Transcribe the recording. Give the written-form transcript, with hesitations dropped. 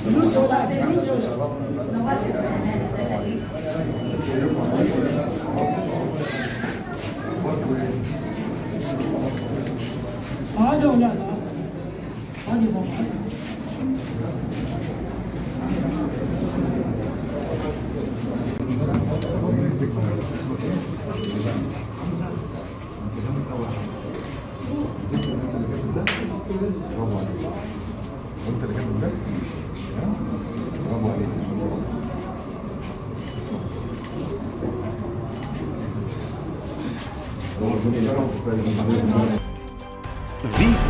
فلوس ولا فلوس ولا هذا ولا لا هذا برافو عليك. وانت اللي كاتب ده؟ برافو عليك. في